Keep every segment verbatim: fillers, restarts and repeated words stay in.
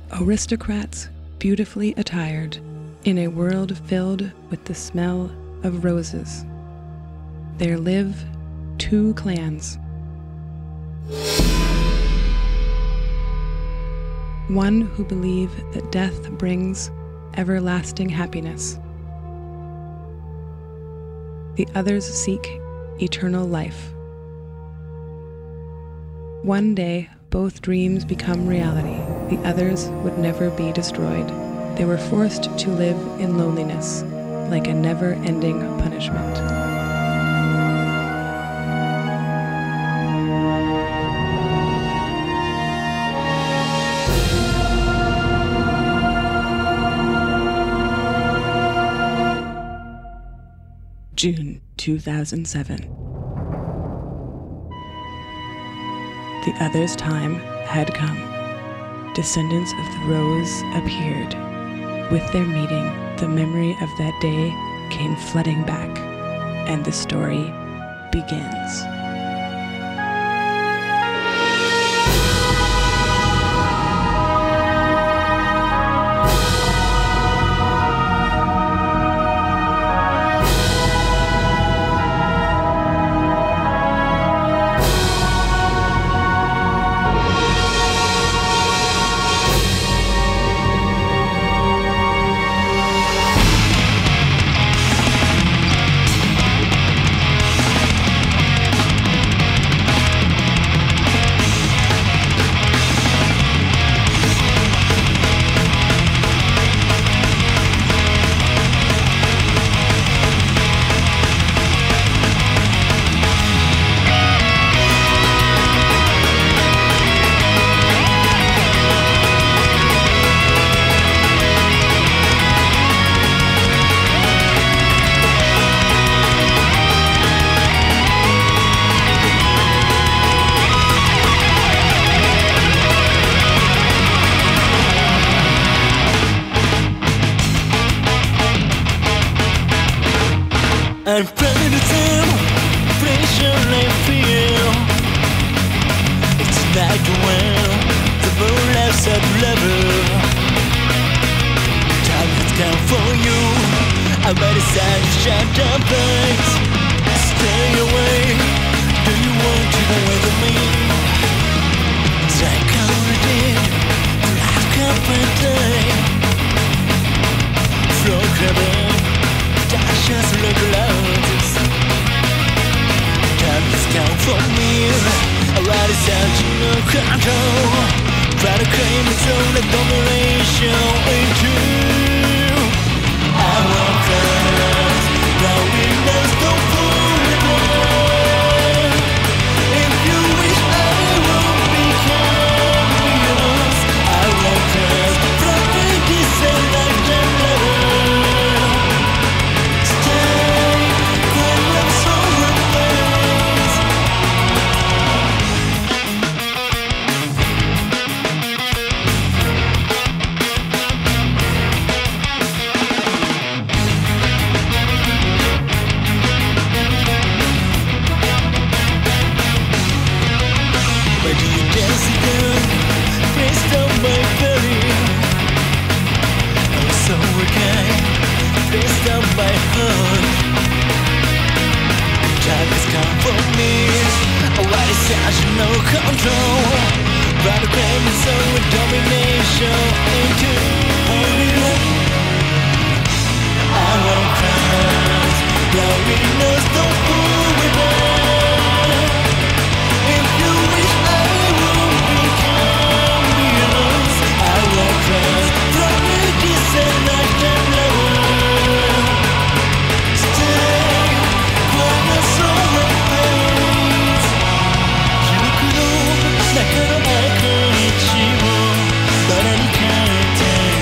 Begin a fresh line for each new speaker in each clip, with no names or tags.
Aristocrats beautifully attired in a world filled with the smell of roses. There live two clans. One who believe that death brings everlasting happiness. The others seek eternal life. One day, both dreams become reality. The others would never be destroyed. They were forced to live in loneliness, like a never-ending punishment. June two thousand seven. The other's time had come. Descendants of the rose appeared. With their meeting, the memory of that day came flooding back, and the story begins.
I'm proud of them, pressure I feel. It's like when the moon laughs at lover. Time has come for you. I might decide to shut down lights. Stay away. Do you want to go with me? It's like I did. Life come and day. From heaven. Just look loads. Time has come for me. I ride it out, you know, control. Try to claim its own domination into. I won't cry. Now we must go forward. If you wish I won't become yours, I won't cry. From the descent like the level. No control, but the claim is so with domination into. I won't cry. Glory knows don't fool with us. If you wish I won't become yours, I won't cry. From the descent like the lover. Stay, when the sorrow fades. 中の赤い血をバラに変えて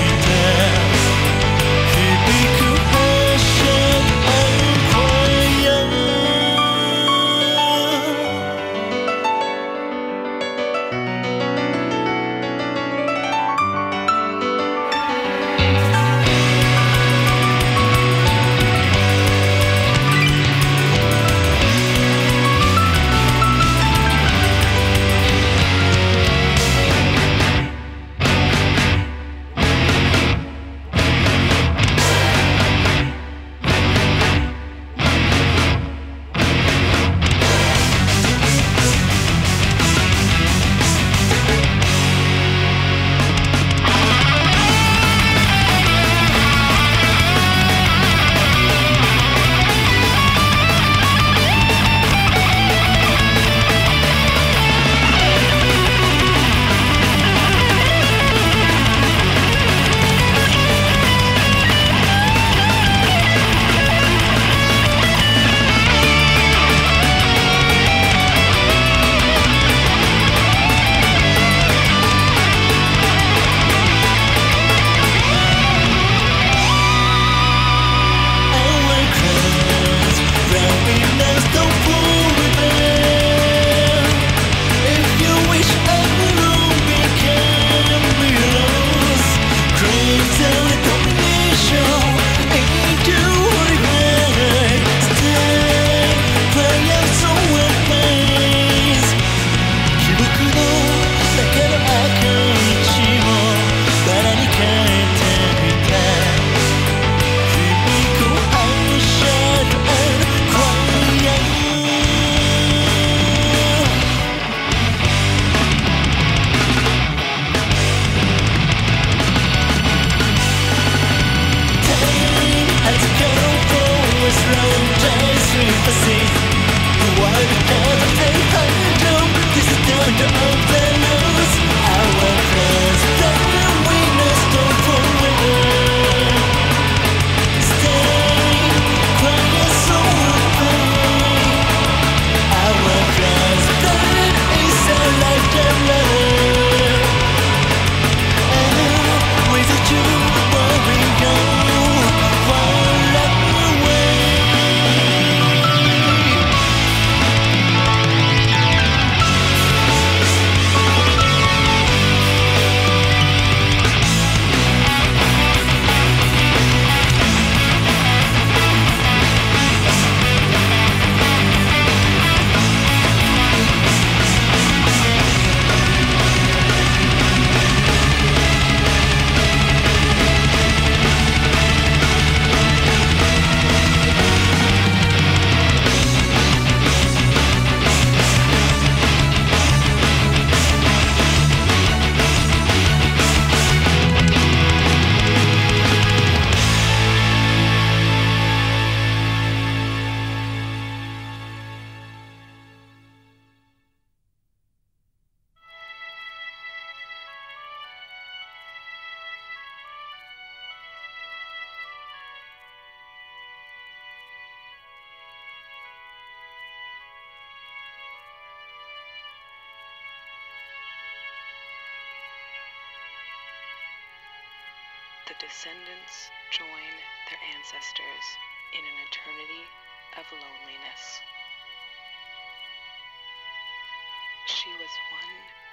the descendants join their ancestors in an eternity of loneliness. She was one